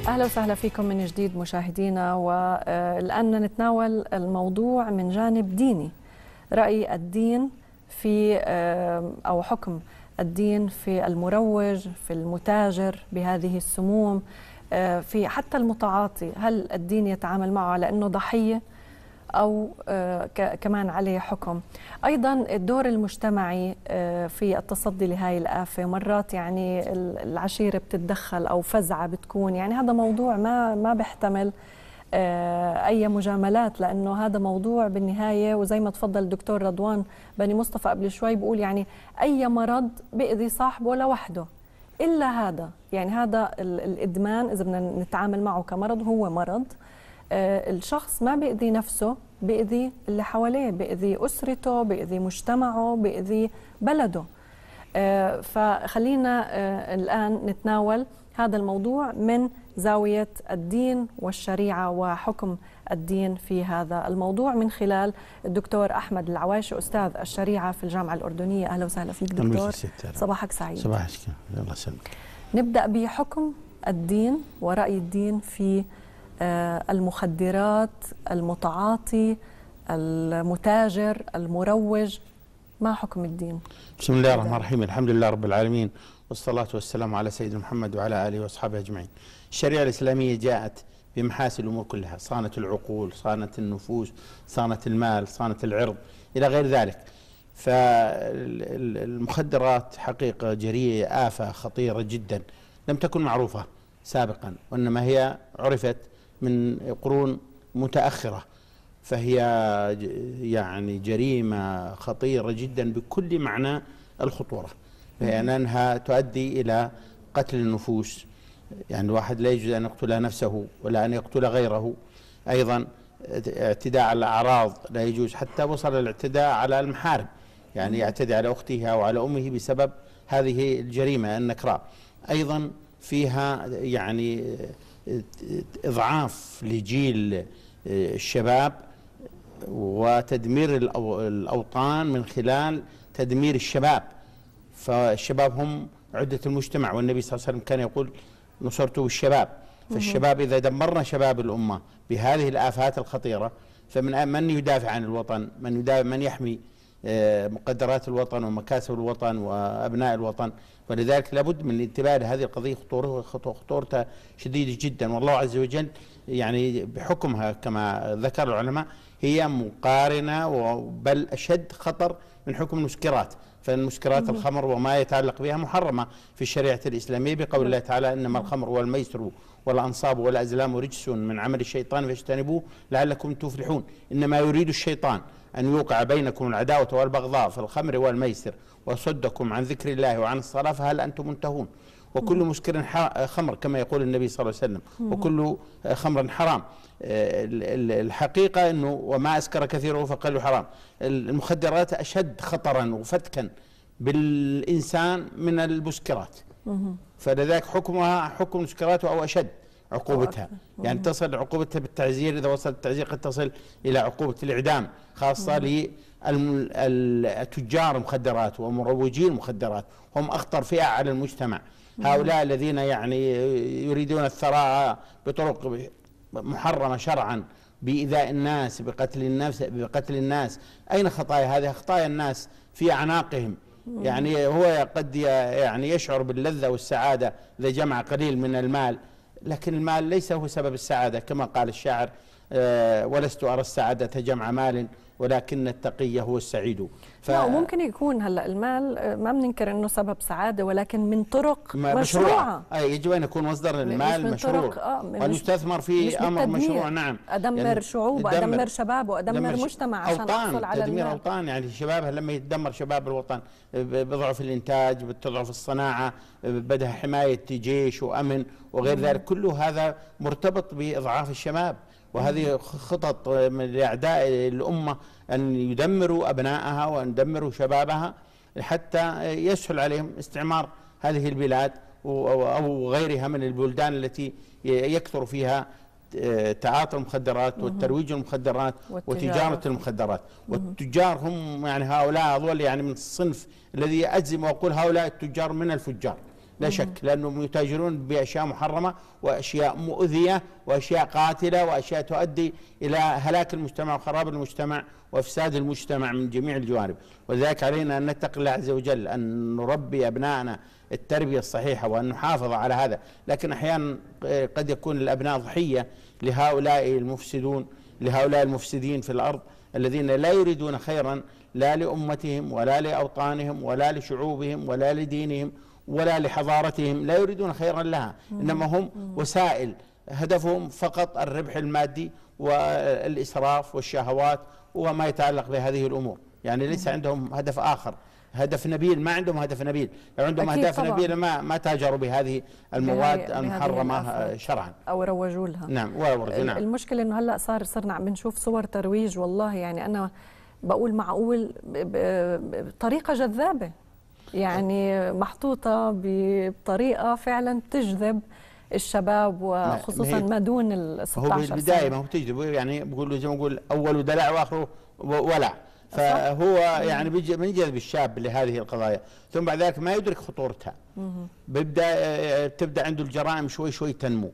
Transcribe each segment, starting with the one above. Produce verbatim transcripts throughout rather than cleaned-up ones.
أهلا وسهلا فيكم من جديد مشاهدينا، والآن نتناول الموضوع من جانب ديني. رأي الدين في أو حكم الدين في المروج، في المتاجر بهذه السموم، في حتى المتعاطي. هل الدين يتعامل معه على أنه ضحية أو كمان عليه حكم؟ أيضا الدور المجتمعي في التصدي لهذه الآفة. مرات يعني العشيرة بتتدخل أو فزعة بتكون، يعني هذا موضوع ما ما بيحتمل أي مجاملات، لأنه هذا موضوع بالنهاية، وزي ما تفضل الدكتور رضوان بني مصطفى قبل شوي بيقول يعني أي مرض بيأذي صاحبه لوحده إلا هذا. يعني هذا الإدمان إذا بدنا نتعامل معه كمرض هو مرض. الشخص ما بيأذي نفسه، بيأذي اللي حواليه، بيأذي أسرته، بيأذي مجتمعه، بيأذي بلده. فخلينا الآن نتناول هذا الموضوع من زاوية الدين والشريعة وحكم الدين في هذا الموضوع من خلال الدكتور أحمد العوايشي، أستاذ الشريعة في الجامعة الأردنية. أهلا وسهلا فيك دكتور. صباحك سعيد. صباحك الله يسلمك. نبدأ بحكم الدين ورأي الدين في المخدرات، المتعاطي، المتاجر، المروج. ما حكم الدين؟ بسم الله الرحمن الرحيم. الحمد لله رب العالمين، والصلاة والسلام على سيدنا محمد وعلى آله وأصحابه أجمعين. الشريعة الإسلامية جاءت بمحاسن الأمور كلها، صانت العقول، صانت النفوس، صانت المال، صانت العرض، إلى غير ذلك. فالمخدرات حقيقة جريئة، آفة خطيرة جدا لم تكن معروفة سابقا، وإنما هي عرفت من قرون متأخرة، فهي يعني جريمة خطيرة جدا بكل معنى الخطورة، لأنها تؤدي إلى قتل النفوس. يعني الواحد لا يجوز أن يقتل نفسه ولا أن يقتل غيره. أيضا اعتداء على الأعراض لا يجوز، حتى وصل الاعتداء على المحارم، يعني يعتدي على أختها أو على أمه بسبب هذه الجريمة النكراء. أيضا فيها يعني إضعاف لجيل الشباب وتدمير الأوطان من خلال تدمير الشباب. فالشباب هم عدة المجتمع، والنبي صلى الله عليه وسلم كان يقول نصرت بالشباب. فالشباب إذا دمرنا شباب الأمة بهذه الآفات الخطيرة، فمن من يدافع عن الوطن، من يدافع، من يحمي مقدرات الوطن ومكاسب الوطن وأبناء الوطن. ولذلك لابد من الانتباه لهذه القضية، خطورتها شديدة جدا. والله عز وجل يعني بحكمها كما ذكر العلماء هي مقارنة بل أشد خطر من حكم المسكرات. فالمسكرات الخمر وما يتعلق بها محرمة في الشريعة الإسلامية بقول الله تعالى إنما الخمر والميسر والأنصاب والأزلام رجس من عمل الشيطان فاجتنبوه لعلكم تفلحون. إنما يريد الشيطان أن يوقع بينكم العداوة والبغضاء في الخمر والميسر وصدكم عن ذكر الله وعن الصلاة فهل أنتم منتهون. وكل مسكر خمر كما يقول النبي صلى الله عليه وسلم، وكل خمر حرام. الحقيقة أنه وما أسكر كثيره فقل حرام. المخدرات أشد خطرا وفتكا بالإنسان من المسكرات، فلذلك حكمها حكم المسكرات أو أشد عقوبتها. يعني تصل عقوبتها بالتعزير، إذا وصل التعزير قد تصل إلى عقوبة الإعدام، خاصة للتجار المخدرات ومروجي المخدرات، هم أخطر فئة على المجتمع. هؤلاء الذين يعني يريدون الثراء بطرق محرمة شرعا، بإيذاء الناس، بقتل الناس بقتل الناس. أين خطايا هذه؟ خطايا الناس في أعناقهم. يعني هو قد يعني يشعر باللذة والسعادة إذا جمع قليل من المال، لكن المال ليس هو سبب السعادة، كما قال الشاعر أه ولست أرى السعادة جمع مال ولكن التقي هو السعيد. ف... لا، ممكن يكون هلا المال ما بننكر انه سبب سعاده، ولكن من طرق مشروعه, مشروعة. اي يجب ان يكون مصدر المال مشروع آه وان يستثمر في امر مشروع. نعم، ادمر يعني شعوب وادمر شباب وادمر مجتمع عشان احصل على تدمير المال. اوطان، يعني شبابها لما يتدمر شباب الوطن بضعف الانتاج، بتضعف الصناعه، بدها حمايه جيش وامن وغير مم. ذلك، كل هذا مرتبط باضعاف الشباب. وهذه خطط من أعداء الأمة أن يدمروا أبنائها وأن يدمروا شبابها حتى يسهل عليهم استعمار هذه البلاد أو غيرها من البلدان التي يكثر فيها تعاطي المخدرات والترويج المخدرات وتجارة المخدرات. والتجار هم يعني هؤلاء هذول يعني من الصنف الذي أجزم وأقول هؤلاء التجار من الفجار، لا شك، لأنهم يتاجرون بأشياء محرمة وأشياء مؤذية وأشياء قاتلة وأشياء تؤدي إلى هلاك المجتمع وخراب المجتمع وإفساد المجتمع من جميع الجوانب. ولذلك علينا أن نتقي الله عز وجل، أن نربي أبنائنا التربية الصحيحة وأن نحافظ على هذا. لكن أحيانا قد يكون الأبناء ضحية لهؤلاء المفسدون، لهؤلاء المفسدين في الأرض الذين لا يريدون خيرا لا لأمتهم ولا لأوطانهم ولا لشعوبهم ولا لدينهم ولا لحضارتهم، لا يريدون خيرا لها، إنما هم وسائل، هدفهم فقط الربح المادي والإسراف والشهوات وما يتعلق بهذه الأمور. يعني ليس عندهم هدف آخر، هدف نبيل، ما عندهم هدف نبيل. لو عندهم أهداف نبيلة ما ما تاجروا بهذه المواد المحرمة شرعا أو روجوا لها. نعم وروجوا. نعم. المشكلة إنه هلا صار صرنا عم بنشوف صور ترويج، والله يعني أنا بقول معقول بطريقة جذابة، يعني محطوطة بطريقة فعلا تجذب الشباب وخصوصا ما دون ال ستة عشر سنة. هو بالبداية ما هو تجذب، يعني بقولوا زي ما نقول أول دلع وآخره ولع، فهو يعني بينجذب الشاب لهذه القضايا، ثم بعد ذلك ما يدرك خطورتها، بيبدا تبدا عنده الجرائم شوي شوي تنمو،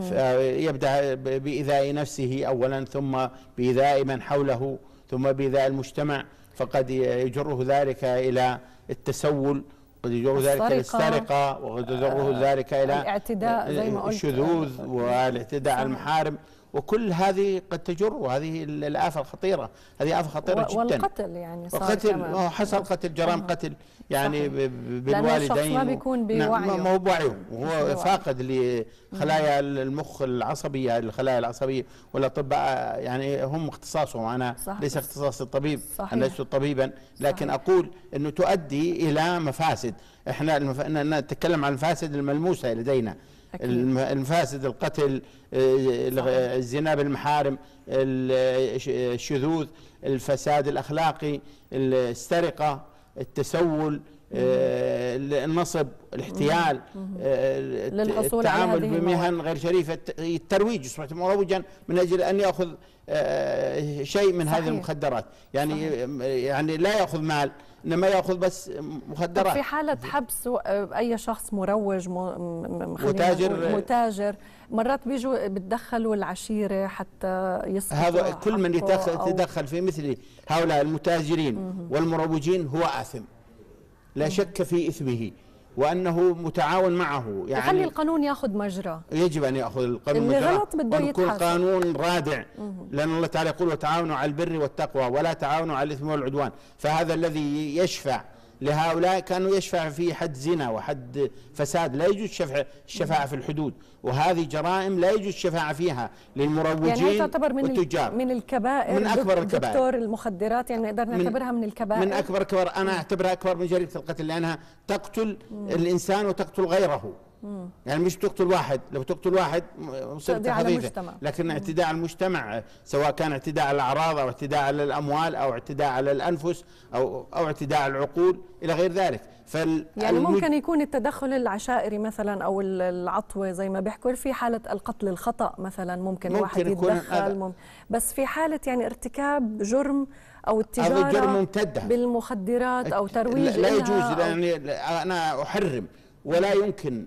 يبدا بإيذاء نفسه أولا، ثم بإيذاء من حوله، ثم بإيذاء المجتمع، فقد يجره ذلك إلى التسول، قد يجره ذلك إلى السرقة، وقد يجره ذلك إلى الاعتداء زي ما قلت، الشذوذ والاعتداء على المحارم، وكل هذه قد تجر، وهذه الآفة الخطيرة، هذه آفة خطيرة جدا. والقتل يعني صار وقتل حصل قتل، جرائم قتل يعني بالوالدين، ما بيكون بوعيه، ما هو بوعيه، وهو فاقد لخلايا المخ العصبية، الخلايا العصبية، والأطباء يعني هم اختصاصهم، أنا صحيح. ليس اختصاص الطبيب، صحيح. أنا لست طبيبا، لكن صحيح. أقول أنه تؤدي إلى مفاسد. إحنا نتكلم عن المفاسد الملموسة لدينا، المفاسد، القتل، الزنا بالمحارم، الشذوذ، الفساد الأخلاقي، السرقة، التسول، النصب، الاحتيال، التعامل بمهن غير شريفة، الترويج، يصبح مروجا من أجل أن يأخذ شيء من هذه المخدرات، يعني يعني لا يأخذ مال، إنما يأخذ بس مخدرات. في حالة حبس أي شخص مروج متاجر متاجر مرات بيجوا بتدخلوا العشيرة حتى يسقطوا هذا. كل من يتدخل في مثل هؤلاء المتاجرين والمروجين هو آثم، لا شك في إثمه وأنه متعاون معه. يعني خلي القانون يأخذ مجرى، يجب أن يأخذ القانون اللي مجرى، غلط بده ويكون يتحاسب. قانون رادع، لأن الله تعالى يقول وتعاونوا على البر والتقوى ولا تعاونوا على الإثم والعدوان. فهذا الذي يشفع لهؤلاء كانوا يشفع في حد زنا وحد فساد، لا يجوز شفع الشفاعة في الحدود، وهذه جرائم لا يجوز الشفاعة فيها للمروجين يعني تعتبر من والتجار، من الكبائر، من أكبر الكبائر. دكتور المخدرات يعني نقدر نعتبرها من الكبائر، من أكبر الكبائر. أنا أعتبرها أكبر من جريمة القتل، لأنها تقتل مم. الإنسان وتقتل غيره. مم. يعني مش تقتل واحد، لو تقتل واحد مصيبة خفيفة، لكن مم. اعتداء على المجتمع، سواء كان اعتداء على الأعراض أو اعتداء على الأموال أو اعتداء على الأنفس أو أو اعتداء على العقول إلى غير ذلك. فال يعني ممكن يكون التدخل العشائري مثلا أو العطوة زي ما بيحكوا في حالة القتل الخطأ مثلا، ممكن, ممكن واحد يتدخل ممكن. بس في حالة يعني ارتكاب جرم أو التجارة بالمخدرات أو ترويج لا يجوز، يعني أنا أحرم ولا يمكن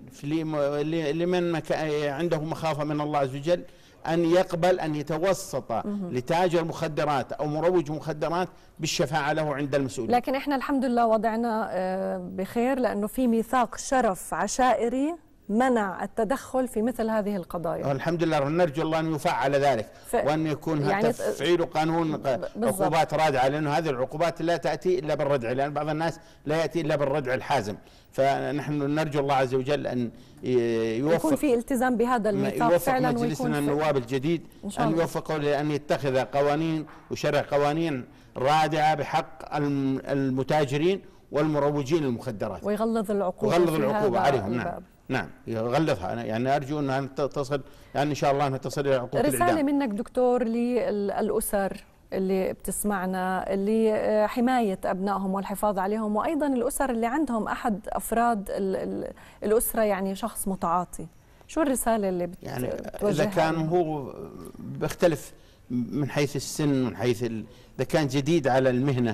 لمن عنده مخافة من الله عز وجل أن يقبل أن يتوسط لتاجر مخدرات أو مروج مخدرات بالشفاعة له عند المسؤولين. لكن إحنا الحمد لله وضعنا بخير، لأنه في ميثاق شرف عشائري منع التدخل في مثل هذه القضايا. الحمد لله، نرجو الله أن يفعل ذلك ف... وأن يكون يعني تفعيل قانون عقوبات رادعة، لأنه هذه العقوبات لا تأتي إلا بالردع، لأن بعض الناس لا يأتي إلا بالردع الحازم. فنحن نرجو الله عز وجل أن يوفق، يكون في التزام بهذا الميثاق فعلا، يوفق مجلسنا النواب الجديد أن يوفقوا لأن يتخذ قوانين وشرع قوانين رادعة بحق المتاجرين والمروجين للمخدرات، ويغلظ العقوبة ويغلظ العقوبة عليهم. نعم نعم يغلظها. يعني أرجو أنها تصل، يعني إن شاء الله أنها تصل إلى عقوبة الإعدام. رسالة منك دكتور للأسر اللي بتسمعنا، اللي حماية أبنائهم والحفاظ عليهم، وأيضا الأسر اللي عندهم أحد أفراد الأسرة يعني شخص متعاطي، شو الرسالة اللي بت... يعني إذا كان هو بيختلف من حيث السن، من حيث ال... إذا كان جديد على المهنة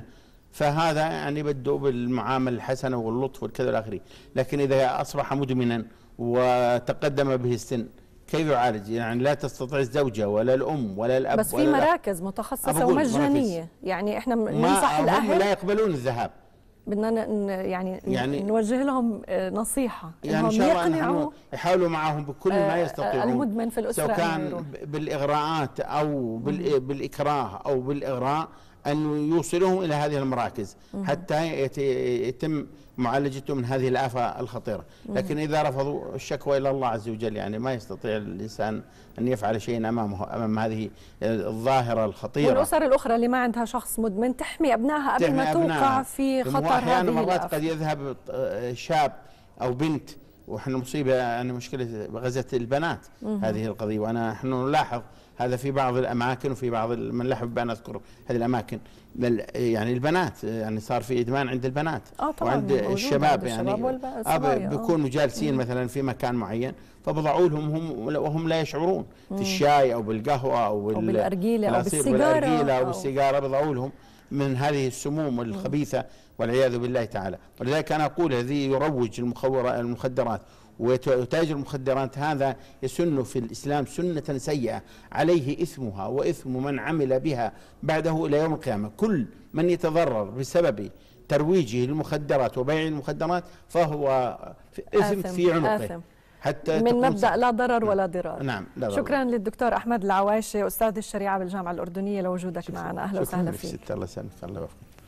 فهذا يعني بده بالمعامله الحسنه واللطف والكذا والآخره. لكن اذا اصبح مدمنا وتقدم به السن كيف يعالج؟ يعني لا تستطيع الزوجه ولا الام ولا الاب بس ولا في مراكز متخصصه ومجانيه، يعني احنا ننصح الاهل لا يقبلون الذهاب. بدنا يعني, يعني نوجه لهم نصيحه يعني ان شاء الله يقنعوا يحاولوا معهم بكل ما يستطيعون المدمن في الاسره، سواء كان بالاغراءات او بالاكراه او بالاغراء، أن يوصلهم إلى هذه المراكز حتى يتم معالجتهم من هذه الآفة الخطيرة. لكن إذا رفضوا الشكوى إلى الله عز وجل، يعني ما يستطيع الإنسان أن يفعل شيئا أمامه أمام هذه الظاهرة الخطيرة. والأسر الأخرى اللي ما عندها شخص مدمن تحمي أبنائها قبل ما توقع في خطر هذه أحيانا مرات قد يذهب شاب أو بنت، وإحنا مصيبة يعني مشكلة غزت البنات هذه القضية، وأنا نحن نلاحظ هذا في بعض الاماكن وفي بعض من لا احب ان اذكر هذه الاماكن، يعني البنات يعني صار في ادمان عند البنات آه وعند الشباب، يعني بيكونوا جالسين مثلا في مكان معين فبضعوا لهم هم وهم لا يشعرون في الشاي او بالقهوه او بالارجيله او بالسيجاره او بالسيجاره، بضعوا لهم من هذه السموم الخبيثه والعياذ بالله تعالى. ولذلك انا اقول الذي يروج المخدرات وتاجر المخدرات هذا يسن في الإسلام سنة سيئة عليه إثمها وإثم من عمل بها بعده إلى يوم القيامة. كل من يتضرر بسبب ترويجه للمخدرات وبيع المخدرات فهو إثم في عنقه آثم. حتى من مبدأ لا ضرر ولا ضرار. نعم لا ضرر. شكرا للدكتور أحمد العوايشي أستاذ الشريعة بالجامعة الأردنية لوجودك معنا. أهلا وسهلا فيك. الله يسلمك. الله يوفقك.